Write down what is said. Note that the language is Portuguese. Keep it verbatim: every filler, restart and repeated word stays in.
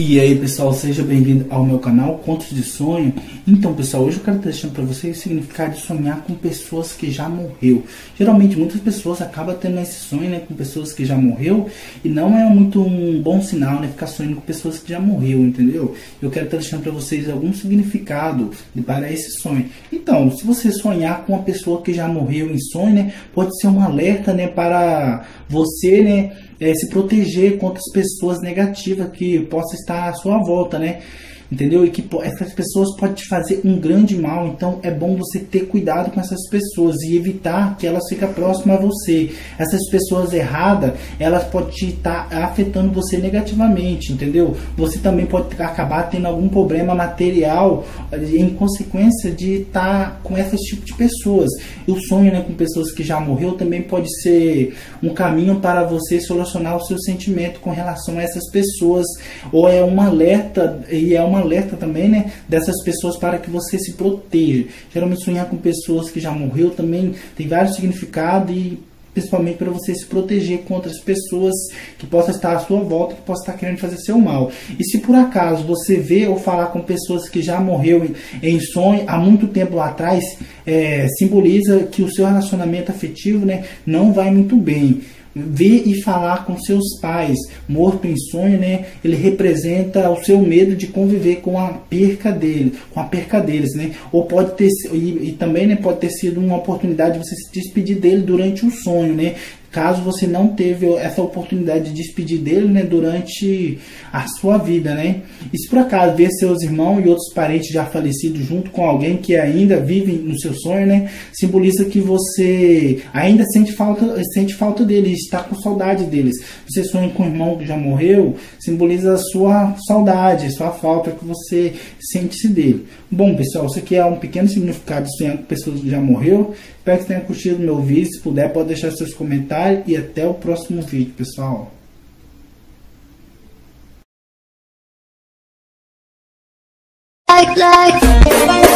E aí pessoal, seja bem-vindo ao meu canal Contos de Sonho. Então pessoal, hoje eu quero estar deixando para vocês o significado de sonhar com pessoas que já morreu. Geralmente muitas pessoas acabam tendo esse sonho, né, com pessoas que já morreu, e não é muito um bom sinal, né, ficar sonhando com pessoas que já morreu, entendeu? Eu quero estar deixando para vocês algum significado para esse sonho. Então, se você sonhar com uma pessoa que já morreu em sonho, né, pode ser um alerta, né, para você, né, É, se proteger contra as pessoas negativas que possam estar à sua volta, né? Entendeu? E que essas pessoas podem te fazer um grande mal. Então é bom você ter cuidado com essas pessoas e evitar que elas fiquem próximas a você. Essas pessoas erradas, elas podem estar afetando você negativamente, entendeu? Você também pode acabar tendo algum problema material em consequência de estar com esse tipo de pessoas. E o sonho, né, com pessoas que já morreu também pode ser um caminho para você solucionar o seu sentimento com relação a essas pessoas, ou é um alerta, e é uma alerta também, né, dessas pessoas para que você se proteja. Geralmente sonhar com pessoas que já morreu também tem vários significados, e principalmente para você se proteger contra as pessoas que possam estar à sua volta, que possam estar querendo fazer seu mal. E se por acaso você vê ou falar com pessoas que já morreu em, em sonho há muito tempo lá atrás, é, simboliza que o seu relacionamento afetivo, né, não vai muito bem. Ver e falar com seus pais morto em sonho, né, ele representa o seu medo de conviver com a perca dele, com a perca deles, né? Ou pode ter e, e também, né, pode ter sido uma oportunidade de você se despedir dele durante o sonho, né? Caso você não teve essa oportunidade de despedir dele, né, durante a sua vida, né? E se por acaso ver seus irmãos e outros parentes já falecidos junto com alguém que ainda vive no seu sonho, né, simboliza que você ainda sente falta, sente falta deles, está com saudade deles. Você sonha com um irmão que já morreu, simboliza a sua saudade, a sua falta que você sente dele. Bom, pessoal, isso aqui é um pequeno significado de sonhar com pessoas que já morreu. Espero que tenham curtido o meu vídeo. Se puder, pode deixar seus comentários. E até o próximo vídeo, pessoal. Like, like.